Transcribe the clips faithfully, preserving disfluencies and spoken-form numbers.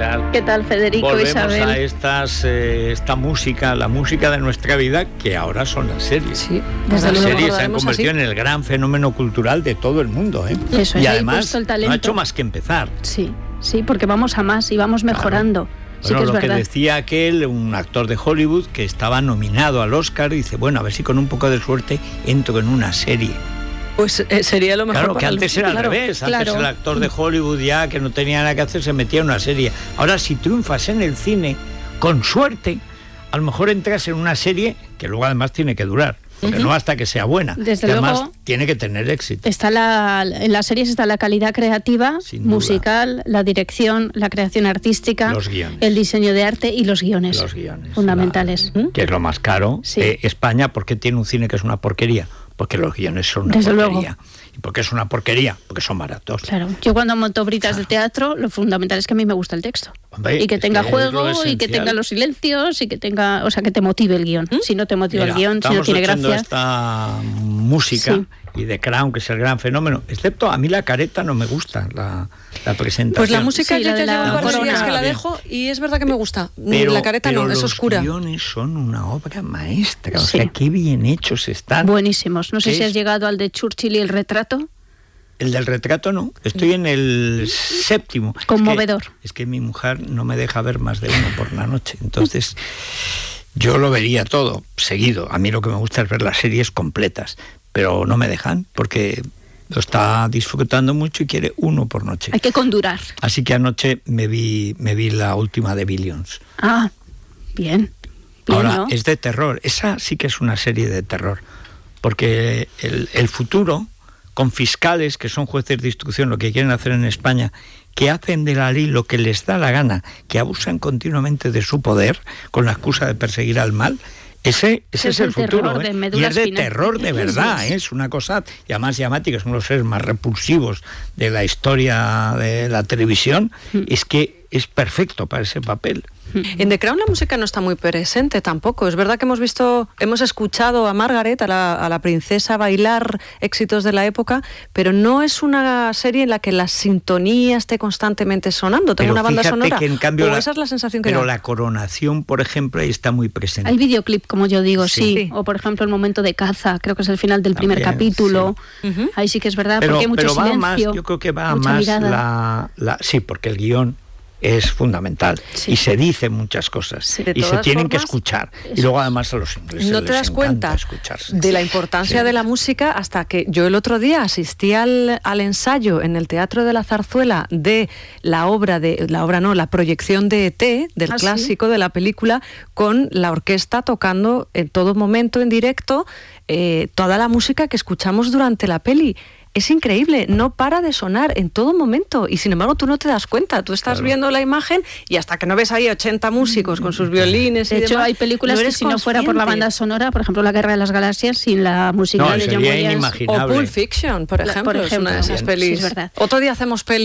tal? ¿Qué tal, Federico? Volvemos Isabel. a estas, eh, esta música, la música de nuestra vida, que ahora son las series. Sí, las series se han convertido así en el gran fenómeno cultural de todo el mundo, ¿eh? Eso, y ahí además puesto el talento. no ha hecho más que empezar. Sí, sí, porque vamos a más y vamos mejorando. Claro. Sí, Bueno, que es lo verdad. que decía aquel, un actor de Hollywood que estaba nominado al Oscar, dice, bueno, a ver si con un poco de suerte entro en una serie. Pues eh, sería lo mejor. Claro, que para antes el... era claro, al revés, antes claro. el actor de Hollywood ya que no tenía nada que hacer se metía en una serie. Ahora si triunfas en el cine, con suerte, a lo mejor entras en una serie que luego además tiene que durar. Porque uh-huh. no basta que sea buena, Desde que luego, además tiene que tener éxito. Está la, en las series está la calidad creativa, musical, la dirección, la creación artística, los guiones, el diseño de arte y los guiones, los guiones fundamentales. La, que es lo más caro. Sí. Eh, España, ¿por qué tiene un cine que es una porquería? Porque los guiones son una Desde porquería. Luego. ¿Y por qué es una porquería? Porque son baratos. Claro. Yo cuando monto britas claro. de teatro, lo fundamental es que a mí me gusta el texto. Hombre, y que tenga que juego, y que tenga los silencios, y que tenga, o sea, que te motive el guión. ¿Mm? Si no te motiva Mira, el guión, si no tiene gracia. Esta música sí. y The Crown, que es el gran fenómeno, excepto a mí la careta no me gusta, la, la presentación. Pues la música sí, yo la ya llevo la varios días que la dejo y es verdad que me gusta. Pero, la careta pero no, es oscura. Los guiones son una obra maestra, sí. o sea, qué bien hechos están. Buenísimos. No sé si es? has llegado al de Churchill y el retrato. El del retrato no, estoy en el séptimo. Conmovedor. Es que, es que mi mujer no me deja ver más de uno por la noche, entonces yo lo vería todo seguido. A mí lo que me gusta es ver las series completas, pero no me dejan porque lo está disfrutando mucho y quiere uno por noche. Hay que condurar. Así que anoche me vi, me vi la última de Billions. Ah, bien. bien Ahora, ¿no? es de terror, esa sí que es una serie de terror, porque el, el futuro... con fiscales que son jueces de instrucción, lo que quieren hacer en España, que hacen de la ley lo que les da la gana, que abusan continuamente de su poder con la excusa de perseguir al mal, ese, ese es, es el, el futuro, ¿eh? de y es de espinal. terror de verdad, ¿eh? Es una cosa, y además llamática, que son los seres más repulsivos de la historia de la televisión, mm. es que es perfecto para ese papel. En The Crown la música no está muy presente tampoco. Es verdad que hemos visto, hemos escuchado a Margaret, a la, a la princesa, bailar éxitos de la época, pero no es una serie en la que la sintonía esté constantemente sonando. Tengo pero una banda sonora. Que en cambio o la, esa es la sensación que Pero da. la coronación, por ejemplo, ahí está muy presente. Hay videoclip, como yo digo, sí. sí. O por ejemplo el momento de caza, creo que es el final del También, primer capítulo. Sí. Uh-huh. Ahí sí que es verdad, pero, porque hay mucho pero va silencio. Más, yo creo que va mucha más mirada. la, la... Sí, porque el guión es fundamental sí. y se dicen muchas cosas sí, y se tienen formas, que escuchar y luego además a los ingleses no te das les cuenta escucharse. de la importancia sí. de la música hasta que yo el otro día asistí al, al ensayo en el Teatro de la Zarzuela de la obra de la obra no la proyección de E T del ¿Ah, clásico sí? de la película con la orquesta tocando en todo momento en directo eh, toda la música que escuchamos durante la peli. Es increíble, no para de sonar en todo momento y sin embargo tú no te das cuenta, tú estás claro. viendo la imagen y hasta que no ves ahí ochenta músicos con sus violines y de hecho demás, hay películas no que si consciente. no fuera por la banda sonora, por ejemplo La Guerra de las Galaxias, sin la música no, de John Williams o Pulp Fiction, por ejemplo, por ejemplo es una de esas pelis. Sí, es verdad. Otro día hacemos pelis.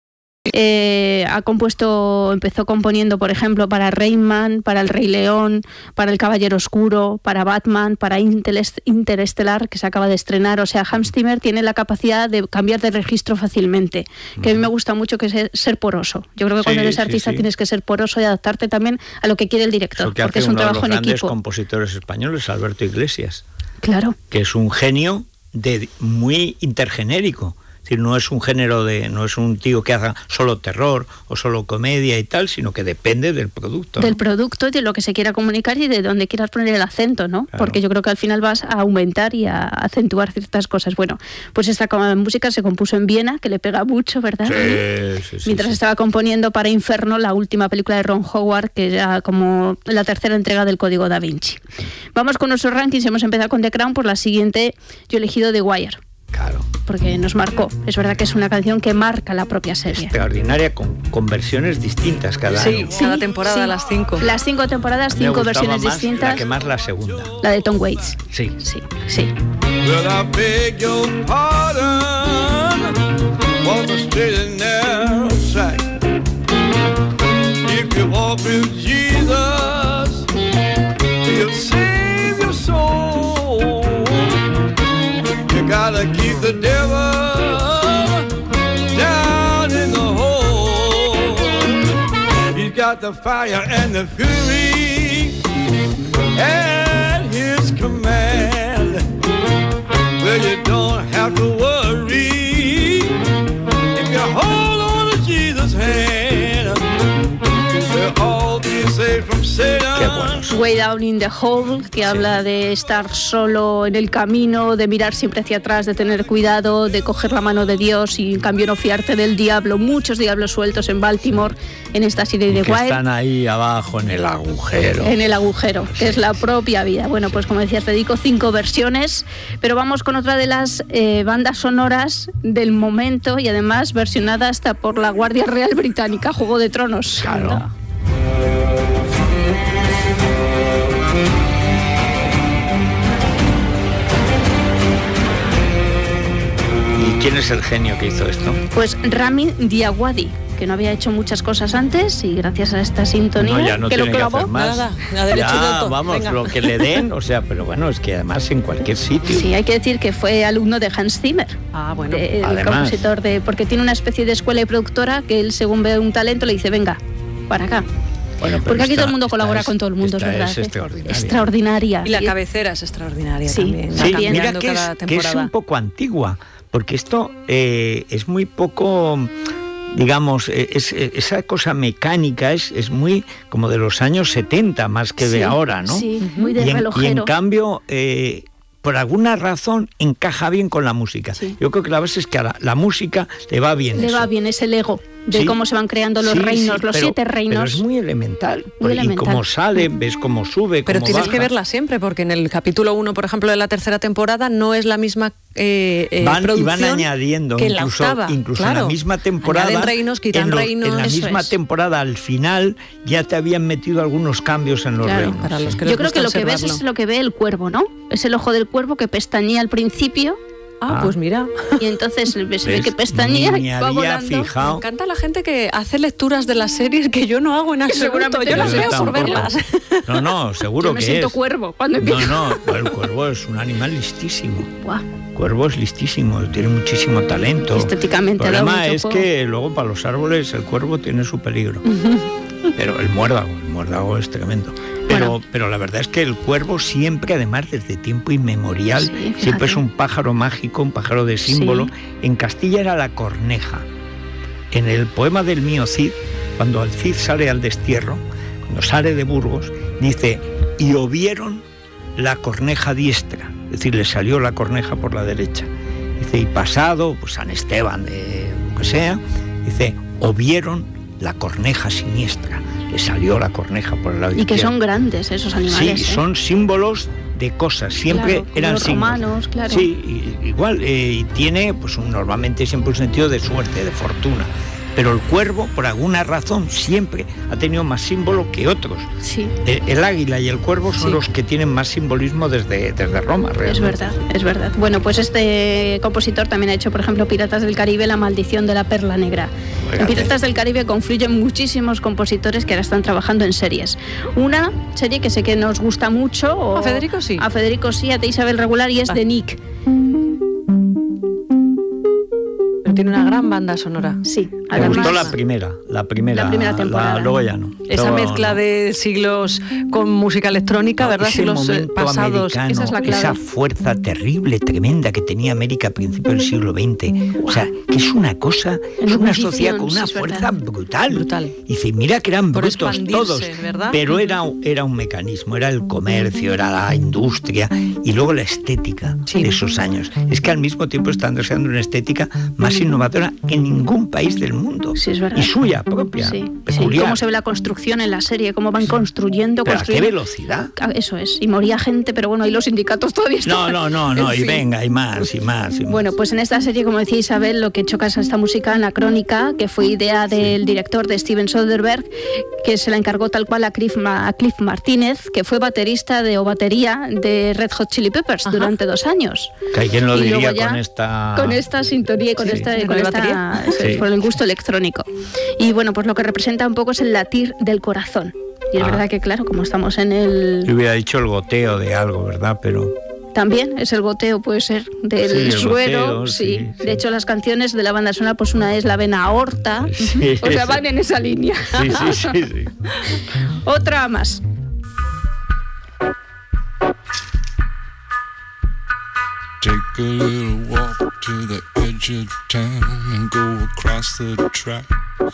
Eh, ha compuesto, empezó componiendo, por ejemplo, para Rayman, para El Rey León, para El Caballero Oscuro, para Batman, para Interestelar, que se acaba de estrenar. O sea, Hans Zimmer tiene la capacidad de cambiar de registro fácilmente, que a mí me gusta mucho, que es ser poroso. Yo creo que cuando sí, eres artista sí, sí. tienes que ser poroso y adaptarte también a lo que quiere el director, porque es un uno trabajo de los en grandes equipo. Compositores españoles, Alberto Iglesias, claro, que es un genio de muy intergenérico. Es decir, no es un género de, no es un tío que haga solo terror o solo comedia y tal, sino que depende del producto. Del ¿no? producto y de lo que se quiera comunicar y de dónde quieras poner el acento, ¿no? Claro. Porque yo creo que al final vas a aumentar y a acentuar ciertas cosas. Bueno, pues esta música se compuso en Viena, que le pega mucho, ¿verdad? Sí, sí, sí, Mientras sí. estaba componiendo para Inferno, la última película de Ron Howard, que era como la tercera entrega del Código Da Vinci. Vamos con nuestros rankings. Hemos empezado con The Crown, por la siguiente yo he elegido The Wire. Claro. Porque nos marcó. Es verdad que es una canción que marca la propia serie. Extraordinaria, con, con versiones distintas cada sí, año. Sí, cada temporada, sí. las cinco. Las cinco temporadas, cinco versiones más distintas. La que más la segunda. La de Tom Waits. Sí. Sí, sí. Well, I beg your pardon, walk a straight and narrow track. If you walk with Jesus, he'll save your soul. You gotta keep the devil down in the hole. got the fire and the fury at his command. Well, you don't have to worry if you hold on to Jesus' hand. We'll all be safe from Satan. Qué buenos. Way Down in the Hole, que sí. habla de estar solo en el camino, de mirar siempre hacia atrás, de tener cuidado, de coger la mano de Dios y en cambio no fiarte del diablo. Muchos diablos sueltos en Baltimore en esta serie de que Wild. Están ahí abajo en el agujero. En el agujero, que es la propia vida. Bueno, pues como decías, te dedico cinco versiones, pero vamos con otra de las eh, bandas sonoras del momento y además versionada hasta por la Guardia Real Británica, Juego de Tronos. Claro. ¿Y quién es el genio que hizo esto? Pues Ramin Djawadi, que no había hecho muchas cosas antes y gracias a esta sintonía no, ya no que lo tiene que clavó. hacer más. Nada, nada, derecho ya, de autor. vamos, Venga. lo que le den, o sea, pero bueno, es que además en cualquier sitio. Sí, hay que decir que fue alumno de Hans Zimmer. Ah, bueno. de, el Además. compositor de, porque tiene una especie de escuela y productora que él, según ve un talento, le dice, venga, para acá. Bueno, pero Porque aquí esta- todo el mundo esta colabora es- con todo el mundo, es esta verdad. Es ¿eh? extraordinaria. Extraordinaria. Y la cabecera es extraordinaria Sí, también. sí, va Sí, bien. mira cambiando que es, cada que es temporada. un poco antigua, porque esto eh, es muy poco, digamos, eh, es, eh, esa cosa mecánica es, es muy como de los años setenta más que Sí, de ahora, ¿no? Sí, muy de y, en, relojero. y en cambio, eh, por alguna razón, encaja bien con la música. Sí. Yo creo que la base es que a la, la música le va bien Le eso. va bien, es el ego de Sí. cómo se van creando los Sí, reinos, sí, los pero- siete reinos. Pero es muy elemental. Muy y elemental. cómo sale, ves cómo sube, Pero cómo tienes baja. que verla siempre, porque en el capítulo uno, por ejemplo, de la tercera temporada, no es la misma eh, eh, Van, y producción van añadiendo, que en la incluso, octava. incluso Claro. en la misma temporada. Añaden reinos, quitan en, lo- reinos. en la eso misma es. temporada, al final, ya te habían metido algunos cambios en los Claro, reinos. para los sí. que les Yo creo gusta que lo que ves observarlo. es lo que ve el cuervo, ¿no? Es el ojo del cuervo que pestañea al principio Ah, Ah. pues mira. y entonces se ve ¿Ves? que pestañea Ni y me va había volando. Me fijado. encanta la gente que hace lecturas de las series que yo no hago en absoluto. seguramente Yo no las sé veo por tampoco. verlas. No, no, seguro Yo me que siento es. cuervo cuando No, empiezo. no, el cuervo es un animal listísimo. Buah, El cuervo es listísimo, tiene muchísimo talento. estéticamente El ha dado problema mucho es juego. que luego para los árboles el cuervo tiene su peligro. Pero el muérdago, el muérdago es tremendo. Pero, Bueno. pero la verdad es que el cuervo siempre, además, desde tiempo inmemorial, Sí, fíjate. siempre es un pájaro mágico, un pájaro de símbolo. Sí. En Castilla era la corneja. En el poema del mío Cid, cuando el Cid sale al destierro, cuando sale de Burgos, dice, y ovieron la corneja diestra, es decir, le salió la corneja por la derecha. Dice, y pasado, pues San Esteban, de lo que sea, dice, ovieron la corneja siniestra, le salió la corneja por el lado Y que izquierdo. son grandes esos animales. Sí, ¿eh? son símbolos de cosas, siempre Claro, como eran los símbolos. romanos, claro. Sí, y- igual, eh, y tiene pues un, normalmente siempre un sentido de suerte, de fortuna. Pero el cuervo, por alguna razón, siempre ha tenido más símbolo que otros. Sí, El, el águila y el cuervo son Sí. los que tienen más simbolismo desde, desde Roma, realmente. es verdad, es verdad. Bueno, pues este compositor también ha hecho, por ejemplo, Piratas del Caribe, La maldición de la perla negra. En Fíjate. Piratas del Caribe confluyen muchísimos compositores que ahora están trabajando en series. Una serie que sé que nos gusta mucho. O A Federico sí. A Federico sí, a Te Isabel regular, y es Va. de Nick. Pero tiene una gran banda sonora. Sí, Me además. gustó la primera, la primera, La primera temporada. luego ya no. Esa Luego mezcla no. de siglos con música electrónica, No, ¿verdad? ese Siglos eh, momento pasados. americano, esa es la clave. esa fuerza terrible, tremenda que tenía América a principios del siglo veinte. O sea, que es una cosa, es una Ebullición, sociedad con sí, una es fuerza verdad. brutal. Brutal. Y dice, mira que eran Por brutos expandirse, todos, ¿verdad? pero era, era un mecanismo, era el comercio, era la industria y luego la estética Sí. de esos años. Es que al mismo tiempo están deseando una estética más innovadora que en ningún país del mundo. Sí, es verdad. Y suya propia, Sí, sí, peculiar. cómo se ve la construcción en la serie, cómo van construyendo, Pero a qué construyendo. velocidad. Ah, Eso es, y moría gente, pero bueno, y los sindicatos todavía están. No, no, no, no, En y fin. venga, y más, y más, y más. Bueno, pues en esta serie, como decía Isabel, lo que choca es esta música anacrónica, que fue idea del director de Steven Soderbergh, que se la encargó tal cual a Cliff, Ma- a Cliff Martínez, que fue baterista de, o batería de Red Hot Chili Peppers Ajá. durante dos años. Que ¿quién lo Y luego diría ya, con esta... Con esta sintonía y con Sí. esta, ¿De con la esta batería? eso es, Sí. por el gusto electrónico. Y bueno, pues lo que representa un poco es el latir del corazón. Y es Ah. verdad que, claro, como estamos en el... Yo hubiera dicho el goteo de algo, ¿verdad? Pero También es el goteo, puede ser, del Sí, el suero. goteo, sí. sí, sí. De hecho, las canciones de la banda sonora, pues una es la vena aorta, Sí, o sea, sí. van en esa línea. Sí, sí, sí, sí. Otra más. Take a little walk to the edge of town and go across the tracks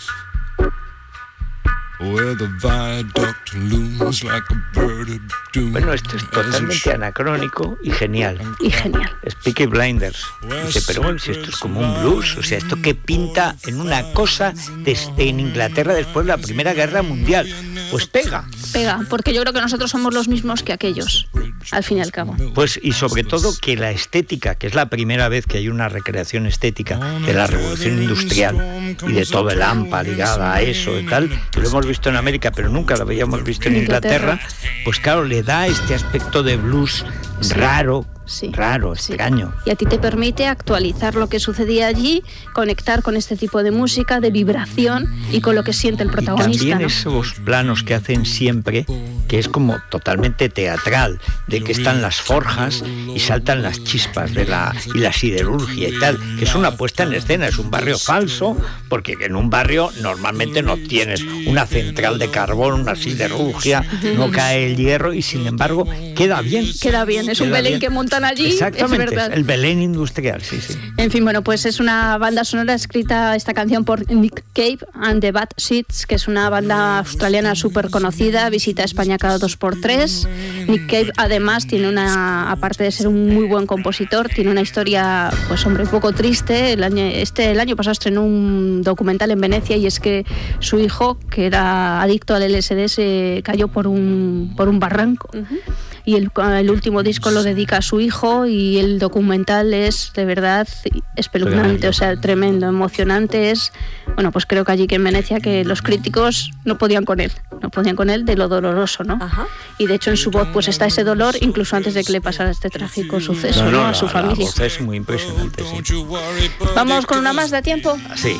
where the viaduct looms like a bird of doom. Bueno, esto es as it totalmente anacrónico y genial. Y genial. Es Peaky Blinders. Dice, pero bueno, si esto es como un blues, o sea, esto que pinta en una cosa desde en Inglaterra después de la Primera Guerra Mundial. Pues pega. Pega, porque yo creo que nosotros somos los mismos que aquellos, al fin y al cabo. Pues y sobre todo que la estética, que es la primera vez que hay una recreación estética de la revolución industrial y de todo el hampa ligada a eso y tal, que lo hemos visto en América, pero nunca lo habíamos visto en Inglaterra, pues claro, le da este aspecto de blues Sí. raro, Sí, raro, sí. extraño. Y a ti te permite actualizar lo que sucedía allí, conectar con este tipo de música, de vibración y con lo que siente el Y protagonista. también ¿no? esos planos que hacen siempre, que es como totalmente teatral, de que están las forjas y saltan las chispas de la y la siderurgia y tal, que es una puesta en escena, es un barrio falso, porque en un barrio normalmente no tienes una central de carbón, una siderurgia, no cae el hierro y sin embargo queda bien. Queda bien, es un Queda Belén bien. que montan allí, es Exactamente, verdad. el Belén industrial, sí, sí. En fin, bueno, pues es una banda sonora escrita, esta canción, por Nick Cave and the Bad Seeds, que es una banda australiana súper conocida, visita España cada dos por tres. Nick Cave, además, tiene una, aparte de ser un muy buen compositor, tiene una historia, pues hombre, un poco triste. El año, este, el año pasado estrenó un documental en Venecia y es que su hijo, que era adicto al L S D, se cayó por un, por un barranco. Uh-huh. Y el, el último disco lo dedica a su hijo y el documental es de verdad espeluznante, o sea, tremendo, emocionante. Es, bueno, pues creo que allí que en Venecia que los críticos no podían con él, no podían con él de lo doloroso, ¿no? Ajá. Y de hecho en su voz pues está ese dolor incluso antes de que le pasara este trágico suceso, No, ¿no? no, A su la, familia. la voz es muy impresionante, sí. Vamos con una más de tiempo. Sí.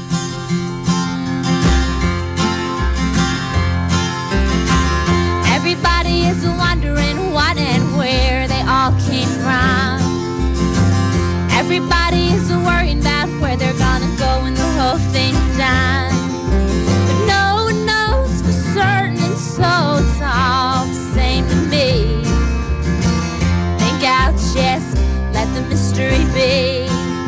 Everybody is wondering what and where they all came from. Everybody is worrying about where they're gonna go when the whole thing's done. But no one knows for certain, and so it's all the same to me. Think I'll just let the mystery be.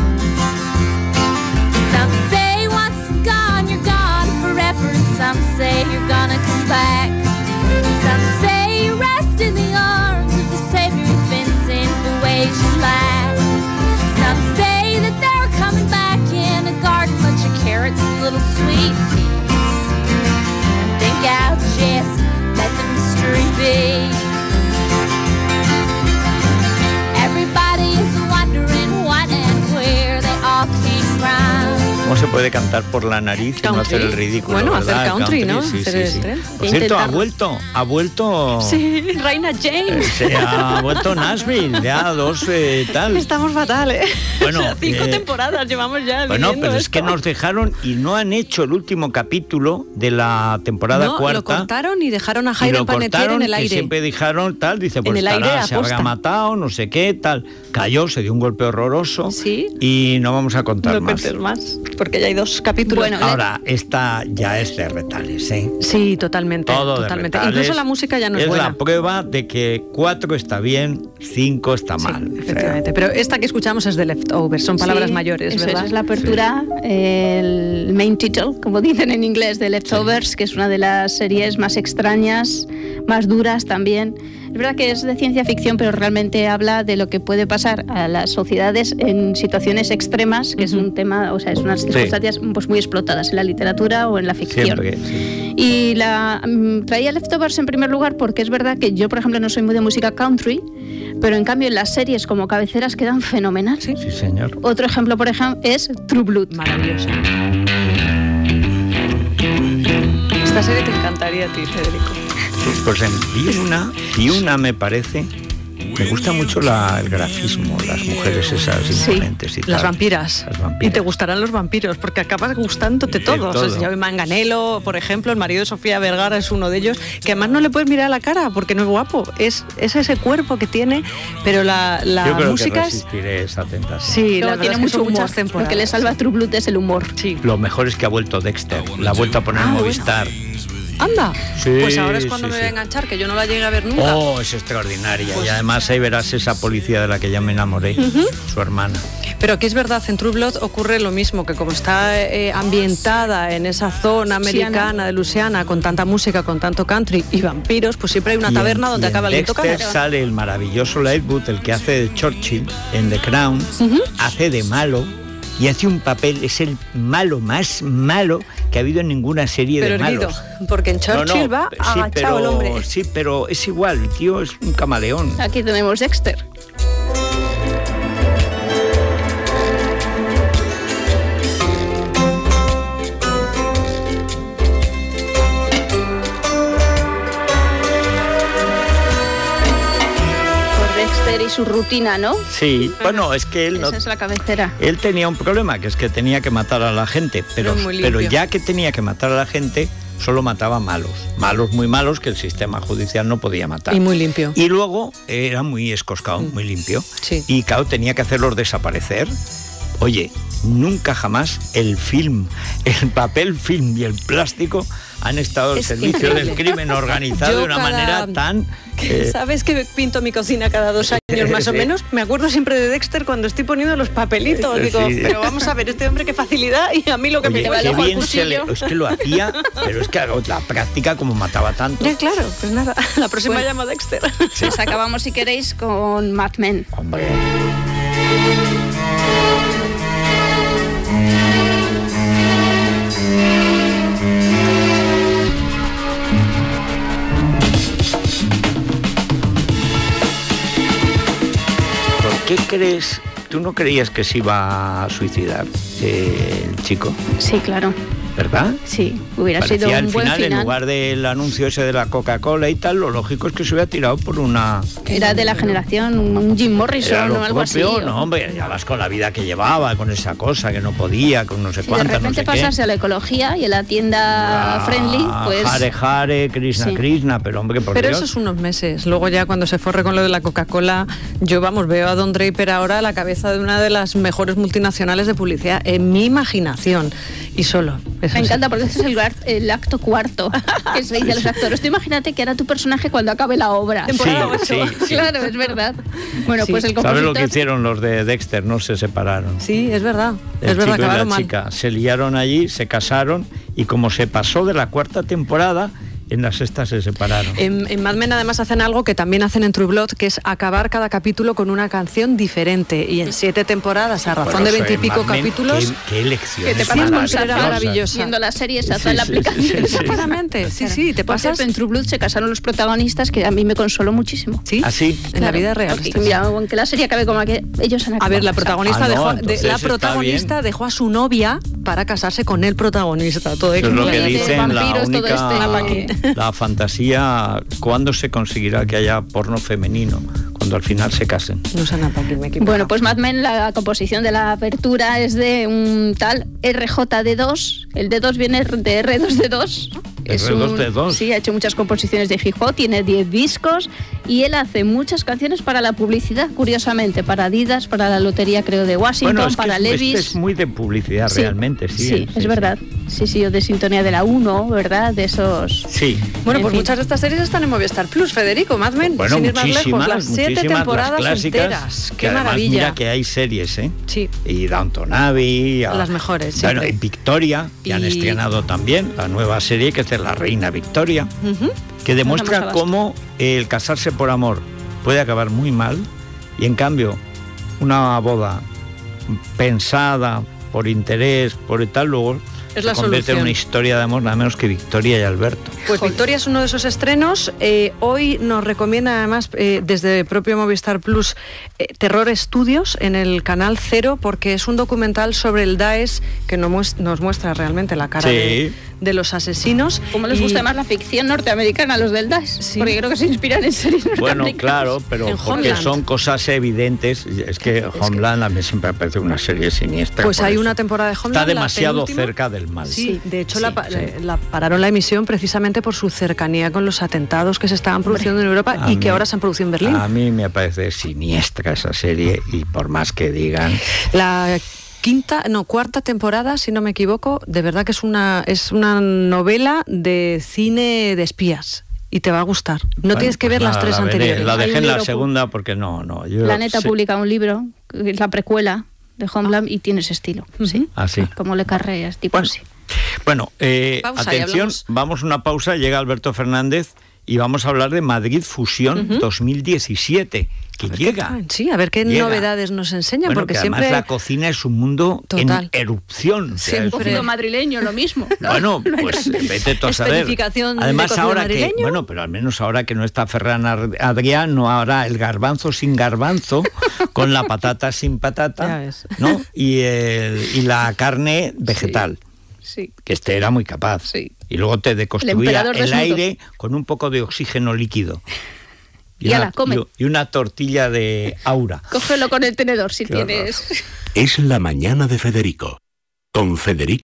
Some say once gone, you're gone forever, and some say you're gonna come back. Some say you rest in the arms of the Savior who fits in the ways you lack. Some say that they're coming back in a garden, bunch of carrots and little sweet peas. I think I'll just let the mystery be. Everybody is wondering what and where they all came from. ¿Cómo se puede cantar por la nariz y no hacer el ridículo? Bueno, ¿verdad? hacer country, ¿no? Sí, Hacer sí, sí. el tren. Por cierto, ha Intentarlo. vuelto, ha vuelto... Sí, Reina Jane. eh, se ha vuelto Nashville, ya dos eh, tal. Estamos fatal, ¿eh? Bueno, O sea, cinco eh, temporadas llevamos ya Bueno, viviendo pero es esto. que nos dejaron y no han hecho el último capítulo de la temporada no, cuarta. lo cortaron y dejaron a y Hayden lo Panettiere cortaron, en el que aire. siempre dijeron tal, dice, pues En el aire estará, se habrá aposta. matado, no sé qué, tal. Cayó, se dio un golpe horroroso. Sí. Y no vamos a contar No más. cuentes más, porque ya hay dos capítulos. Bueno, Ahora, esta ya es de retales, ¿eh? Sí, totalmente. Todo de totalmente. retales. Incluso la música ya no es, es buena. la prueba de que cuatro está bien, cinco está Sí, mal. O sea, efectivamente. Pero esta que escuchamos es de Leftovers, son palabras Sí, mayores, eso ¿verdad? es, es la apertura, el main title, como dicen en inglés, de Leftovers, que es una de las series más extrañas, más duras también. Es verdad que es de ciencia ficción, pero realmente habla de lo que puede pasar a las sociedades en situaciones extremas, que es un tema, o sea, es unas circunstancias pues, muy explotadas en la literatura o en la ficción. Siempre, sí. Y la mm, traía Leftovers en primer lugar porque es verdad que yo, por ejemplo, no soy muy de música country, pero en cambio en las series como cabeceras quedan fenomenal. Sí, señor. Otro ejemplo, por ejemplo, es True Blood. Maravillosa. Esta serie te encantaría a ti, Federico. Pues en- vi una, vi una me parece, Me gusta mucho la, el grafismo, las mujeres esas imponentes y tal. Las vampiras. Las vampiras. Y te gustarán los vampiros, porque acabas gustándote De todos. todo. El señor Manganello, por ejemplo, el marido de Sofía Vergara es uno de ellos, que además no le puedes mirar a la cara porque no es guapo. Es, es ese cuerpo que tiene, pero la, la Yo creo música que es... resistiré esa tentación. Sí, la Luego verdad tiene es que mucho son humor. muchas temporadas. Lo que le salva a True Blood es el humor. Sí. Lo mejor es que ha vuelto Dexter, la ha vuelto a poner en Ah, bueno. Movistar. Anda, Sí, pues ahora es cuando sí, me sí. voy a enganchar, que yo no la llegué a ver nunca. Oh, es extraordinaria. Pues- y además ahí verás esa policía de la que ya me enamoré, su hermana. Pero que es verdad, en True Blood ocurre lo mismo, que como está eh, ambientada en esa zona americana de Luisiana, con tanta música, con tanto country y vampiros, pues siempre hay una Y taberna en- donde y en acaba el Dexter tocando. sale el maravilloso Lightwood, el que hace de Churchill en The Crown, hace de malo y hace un papel, es el malo más malo que ha habido en ninguna serie Pero de erguido, malos. porque en Churchill No, no, va sí, agachado pero, el hombre. Sí, pero es igual, el tío es un camaleón. Aquí tenemos Dexter. Por Dexter y su rutina, ¿no? Sí, bueno, es que él no... Esa es la cabecera. Él tenía un problema, que es que tenía que matar a la gente, pero, No es muy pero limpio. ya que tenía que matar a la gente, solo mataba malos. Malos muy malos que el sistema judicial no podía matar. Y muy limpio. Y luego era muy escoscado, muy limpio. Sí. Y claro, tenía que hacerlos desaparecer. Oye, nunca jamás el film, el papel film y el plástico han estado al Es servicio increíble. del crimen organizado Yo de una cada- manera tan... eh, ¿Sabes que pinto mi cocina cada dos años más o Sí. menos? Me acuerdo siempre de Dexter cuando estoy poniendo los papelitos. Sí. Digo, pero vamos a ver, este hombre qué facilidad y a mí lo que Oye, me lleva el qué ojo al bien se le, cuchillo. es que lo hacía, pero es que la práctica como mataba tanto. Ya, claro, pues nada, la próxima Bueno. llamo a Dexter. Pues acabamos, si queréis, con Mad Men. Hombre. ¿Por qué crees? ¿Tú no creías que se iba a suicidar eh, el chico? Sí, claro. ¿Verdad? Sí, hubiera Parecía sido un al buen final, final. en lugar del anuncio ese de la Coca-Cola y tal, lo lógico es que se hubiera tirado por una... Era de la generación, un, un Jim Morrison Era lo o algo propio, así. no, hombre, ya vas con la vida que llevaba, con esa cosa que no podía, con no sé Si de cuántas, no repente sé pasarse qué. a la ecología y a la tienda Ah, friendly, pues Hare Hare, Krishna Sí. Krishna, pero hombre, por Pero Dios. esos unos meses. Luego ya cuando se forre con lo de la Coca-Cola, yo vamos, veo a Don Draper ahora a la cabeza de una de las mejores multinacionales de publicidad, en mi imaginación. Y solo. Es me así. encanta porque este es el, gar- el acto cuarto que se dice a los actores. Tú imagínate que era tu personaje cuando acabe la obra. Temporada Sí, ocho. sí, sí. Claro, es verdad. Bueno, Sí. pues el ¿Sabes lo que compositor... hicieron los de Dexter? No se separaron. Sí, es verdad. El es verdad, chico y acabaron la mal. chica se liaron allí, se casaron y como se pasó de la cuarta temporada, en la sexta se separaron. En, en Mad Men además hacen algo que también hacen en True Blood, que es acabar cada capítulo con una canción diferente. Y en siete temporadas, a razón Bueno, de eso en veintipico Mad Men, capítulos... Qué, qué elecciones Que te Sí, pasas con maravillosas. Safran maravillosa. viendo la serie, se Sí, en la sí, aplicación. sí, sí. Claramente, sí, sí, te Por pasas... cierto, en True Blood se casaron los protagonistas, que a mí me consoló muchísimo. Sí, ¿Así? en la Claro, vida real. porque, esto es. mira, aunque la serie acabe como que ellos han A acabado ver, la casados. protagonista Ah, no, dejó, de- entonces la está protagonista bien. dejó a su novia para casarse con el protagonista. Todo Eso es lo Y que de dicen, la vampiros, todo única, este- la fantasía, ¿cuándo se conseguirá que haya porno femenino? Cuando al final se casen. No sé nada, aquí me equivoco. Bueno, pues Mad Men, la composición de la apertura es de un tal R J D dos. El D dos viene de R dos D dos. Es R dos D un- dos. Sí, ha hecho muchas composiciones de hip hop, tiene diez discos y él hace muchas canciones para la publicidad, curiosamente, para Adidas, para la Lotería, creo, de Washington, Bueno, es que para es, Levi's. este es muy de publicidad Sí, realmente, sí. Sí, es verdad. Sí, sí, o de Sintonía de la uno, ¿verdad? De esos... Sí. Bueno, en pues fin. muchas de estas series están en Movistar Plus, Federico, Mad Men, Bueno, sin ir más lejos, muchísimas, las siete muchísimas, temporadas las clásicas, enteras. que Qué además maravilla. mira que hay series, ¿eh? Sí. Y Downton Abbey. a- Las mejores, Bueno, siempre. y Victoria, que han Y- estrenado también la nueva serie que es de la Reina Victoria, Ujú. que demuestra abasto. cómo el casarse por amor puede acabar muy mal y en cambio una boda pensada por interés, por tal, luego Es se la convierte en solución. una historia de amor nada menos que Victoria y Alberto. Pues Victoria es uno de esos estrenos. Eh, hoy nos recomienda además eh, desde el propio Movistar Plus eh, Terror Estudios en el canal Cero, porque es un documental sobre el Daesh que no muest- nos muestra realmente la cara Sí. de, de los asesinos. Como les y- gusta más la ficción norteamericana a los del Daesh, Sí. porque creo que se inspiran en series Bueno, norteamericanas. claro, pero En porque Homeland. son cosas evidentes. Es que Homeland a mí siempre me parece una serie siniestra. Pues por hay eso. una temporada de Homeland, Está la demasiado penúltima. cerca del mal. Sí, de hecho Sí, la, pa- sí. la pararon la emisión precisamente por su cercanía con los atentados que se estaban produciendo en Europa A y que mí- ahora se han producido en Berlín. A mí me parece siniestra esa serie y por más que digan... La quinta, no, cuarta temporada, si no me equivoco, de verdad que es una, es una novela de cine de espías. Y te va a gustar. No Bueno, tienes que pues ver las nada, tres la veré. anteriores. La Hay dejé un en la libro pu- segunda porque no, no. Yo, La Neta sí. publica un libro, que es la precuela de Homeland, y tiene ese estilo. Sí. Ah, sí. Como Le Carré, es tipo Bueno, así. Bueno, eh, Pausa y atención, hablamos. vamos a una pausa, llega Alberto Fernández y vamos a hablar de Madrid Fusión dos mil diecisiete, que llega. Sí, a ver qué Llega. novedades nos enseñan, Bueno, porque que además siempre... la cocina es un mundo Total. en erupción. O sea, Siempre. es una- Cocido madrileño, lo mismo. ¿no? Bueno, No hay pues gran- vete tú a saber. Esferificación de Además cocido ahora que, madrileño. bueno, pero al menos ahora que no está Ferran Ar- Adrià, no habrá el garbanzo sin garbanzo, con la patata sin Ya patata, ves. ¿no? Y, el- y la carne vegetal, Sí. que este era muy capaz. Sí. Y luego te deconstruía emperador el, desnudo. aire con un poco de oxígeno líquido. Y una, ala, come. y una tortilla de aura. Cógelo con el tenedor si Qué horror. tienes. Es la mañana de Federico, con Federico